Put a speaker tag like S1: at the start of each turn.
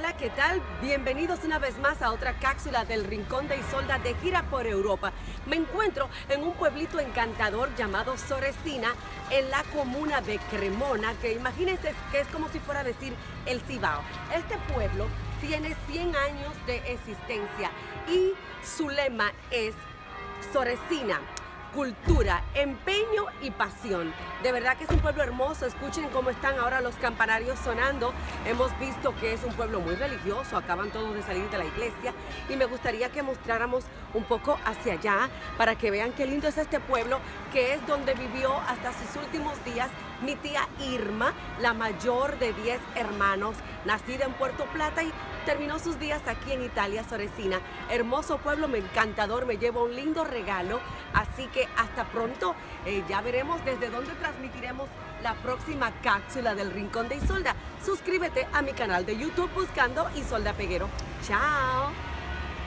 S1: Hola, ¿qué tal? Bienvenidos una vez más a otra cápsula del Rincón de Isolda de gira por Europa. Me encuentro en un pueblito encantador llamado Soresina, en la comuna de Cremona, que imagínense que es como si fuera a decir el Cibao. Este pueblo tiene 100 años de existencia y su lema es Soresina: cultura, empeño y pasión. De verdad que es un pueblo hermoso. Escuchen cómo están ahora los campanarios sonando. Hemos visto que es un pueblo muy religioso. Acaban todos de salir de la iglesia y me gustaría que mostráramos un poco hacia allá para que vean qué lindo es este pueblo, que es donde vivió hasta sus últimos días mi tía Irma, la mayor de 10 hermanos, nacida en Puerto Plata y terminó sus días aquí en Italia, Soresina. Hermoso pueblo, me encantador, me llevo un lindo regalo, así que hasta pronto. Ya veremos desde dónde transmitiremos la próxima cápsula del Rincón de Isolda. Suscríbete a mi canal de YouTube buscando Isolda Peguero. ¡Chao!